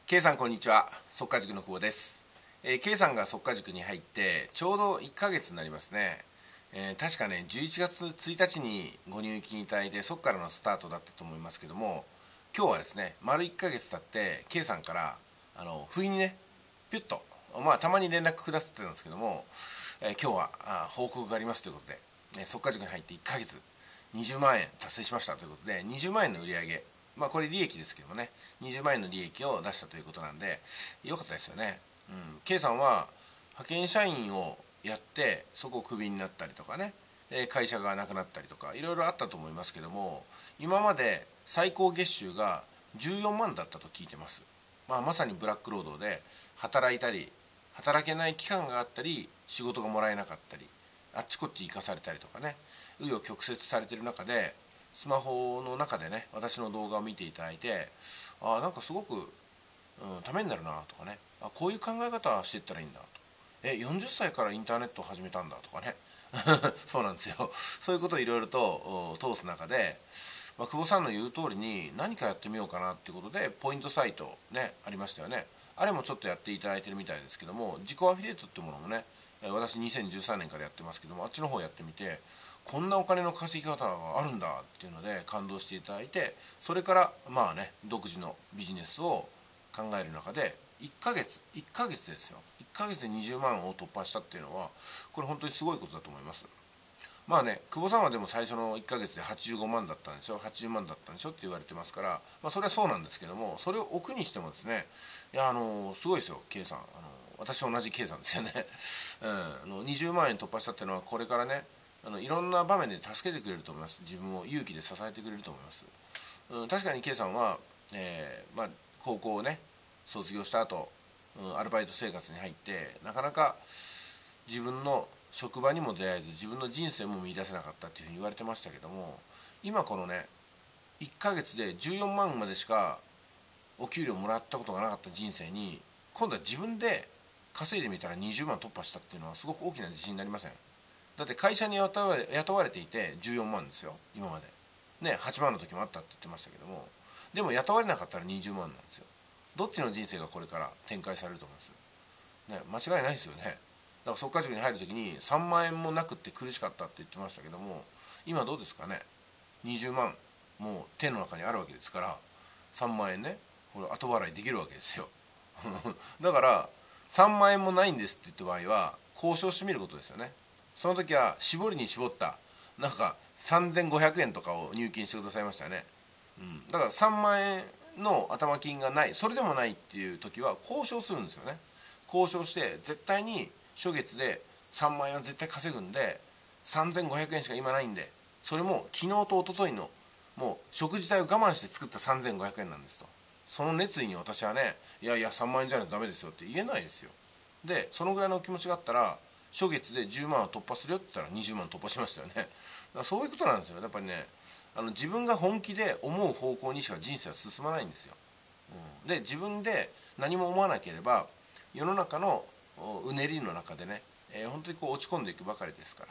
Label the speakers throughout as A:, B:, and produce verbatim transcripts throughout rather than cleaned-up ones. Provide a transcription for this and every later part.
A: K さんこんにちは。速稼塾の久保です。えー、K さんが速稼塾に入ってちょうどいっかげつになりますね。えー、確かねじゅういちがつついたちにご入金いただいて、そこからのスタートだったと思いますけども、今日はですね丸いっかげつ経って K さんからあの不意にねピュッと、まあたまに連絡くださってたんですけども、えー、今日はあ報告がありますということで、ね、速稼塾に入っていっかげつにじゅうまんえん達成しましたということで、にじゅうまんえんの売り上げ、まあこれ利益ですけどもね、にじゅうまんえんの利益を出したということなんで良かったですよね。うん、K さんは派遣社員をやってそこをクビになったりとかね、会社がなくなったりとかいろいろあったと思いますけども、今まで最高月収がじゅうよんまんだったと聞いてます。まあ、まさにブラック労働で働いたり働けない期間があったり、仕事がもらえなかったり、あっちこっち行かされたりとかね、紆余曲折されてる中で、スマホの中でね私の動画を見ていただいて、あなんかすごく、うん、ためになるなとかね、あこういう考え方していったらいいんだと、えよんじゅっさいからインターネットを始めたんだとかねそうなんですよ。そういうことをいろいろと通す中で、まあ、久保さんの言う通りに何かやってみようかなっていうことで、ポイントサイトねありましたよね。あれもちょっとやっていただいてるみたいですけども、自己アフィリエイトっていうものもね、私にせんじゅうさんねんからやってますけども、あっちの方やってみて、こんなお金の稼ぎ方があるんだっていうので感動していただいて、それからまあね独自のビジネスを考える中でいっかげついっかげつですよ、いっかげつでにじゅうまんを突破したっていうのは、これ本当にすごいことだと思います。まあね、久保さんはでも最初のいっかげつではちじゅうごまんだったんでしょ、はちじゅうまんだったんでしょって言われてますから、まあ、それはそうなんですけども、それを置くにしてもですね、いやあのすごいですよ K さん、あの私と同じ K さんですよね、うん、あのにじゅうまんえん突破したっていうのは、これからねあのいろんな場面で助けてくれると思います。自分を勇気で支えてくれると思います。うん、確かに K さんは、えーまあ、高校をね卒業した後、うん、アルバイト生活に入ってなかなか自分の職場にも出会えず、自分の人生も見出せなかったっていうふうに言われてましたけども、今このねいっかげつでじゅうよんまんまでしかお給料もらったことがなかった人生に、今度は自分で稼いでみたらにじゅうまん突破したっていうのはすごく大きな自信になりません？だって会社に雇われ雇われていてじゅうよんまんですよ今までね。はちまんの時もあったって言ってましたけども、でも雇われなかったらにじゅうまんなんですよ。どっちの人生がこれから展開されると思いますね？間違いないですよね。だから速稼塾に入る時にさんまんえんもなくって苦しかったって言ってましたけども、今どうですかね。にじゅうまんもう手の中にあるわけですから、さんまんえんねこれ後払いできるわけですよだからさんまんえんもないんですって言った場合は交渉してみることですよね。その時は絞りに絞ったなんかさんぜんごひゃくえんとかを入金してくださいましたよね。うん、だからさんまんえんの頭金がない、それでもないっていう時は交渉するんですよね。交渉して絶対に初月でさんまんえんは絶対稼ぐんで、さんぜんごひゃくえんしか今ないんで、それも昨日と一昨日のもう食事代を我慢して作ったさんぜんごひゃくえんなんですと。その熱意に私はね、いやいやさんまんえんじゃないとダメですよって言えないですよ。でそのぐらいのお気持ちがあったら、初月でじゅうまんを突破するよって言ったらにじゅうまん突破しましたよね。だからそういうことなんですよやっぱりね。あの自分が本気で思う方向にしか人生は進まないんですよ。うん、で自分で何も思わなければ世の中のうねりの中でね、えー、本当にこう落ち込んでいくばかりですから、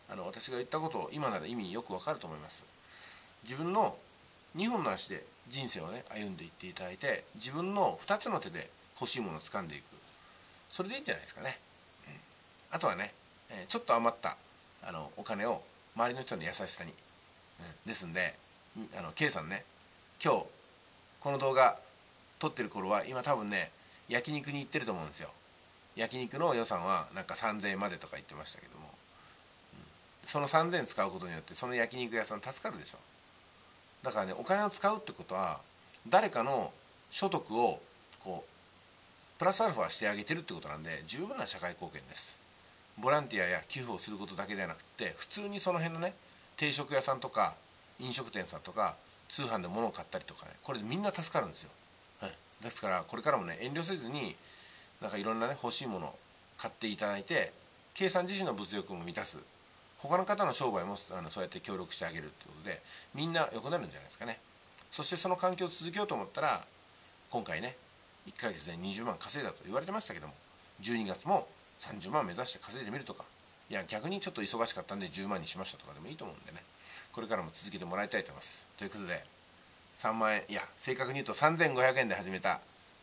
A: あの私が言ったことを今なら意味よくわかると思います。自分のにほんの足で人生をね歩んでいっていただいて、自分のふたつの手で欲しいものを掴んでいく、それでいいんじゃないですかね。うん、あとはね、えー、ちょっと余ったあのお金を周りの人の優しさに、うん、ですんで、あの K さんね、今日この動画撮ってる頃は今多分ね焼肉に行ってると思うんですよ。焼肉の予算はなんかさんぜんえんまでとか言ってましたけども、うん、そのさんぜんえん使うことによってその焼肉屋さん助かるでしょ。だからね、お金を使うってことは誰かの所得をこうプラスアルファしてあげてるってことなんで、十分な社会貢献です。ボランティアや寄付をすることだけではなくて、普通にその辺のね定食屋さんとか飲食店さんとか通販で物を買ったりとかね、これでみんな助かるんですよ。はい、ですからこれからもね遠慮せずになんかいろんなね欲しいものを買っていただいて、Kさん自身の物欲も満たす、他の方の商売もあのそうやって協力してあげるってことでみんな良くなるんじゃないですかね。そしてその環境を続けようと思ったら、今回ねいっかげつでにじゅうまん稼いだと言われてましたけども、じゅうにがつもさんじゅうまん目指して稼いでみるとか、いや逆にちょっと忙しかったんでじゅうまんにしましたとかでもいいと思うんでね、これからも続けてもらいたいと思います。ということでさんまんえん、いや正確に言うとさんぜんごひゃくえんで始めた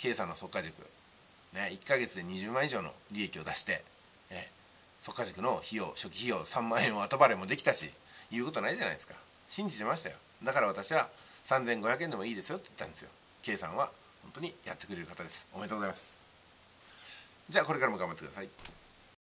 A: K さんの速稼塾、ね、いっかげつでにじゅうまん以上の利益を出して、え速稼塾の費用初期費用さんまんえんを後払いもできたし、言うことないじゃないですか。信じてましたよ。だから私はさんぜんごひゃくえんでもいいですよって言ったんですよ。 K さんは本当にやってくれる方です。おめでとうございます。じゃあこれからも頑張ってください。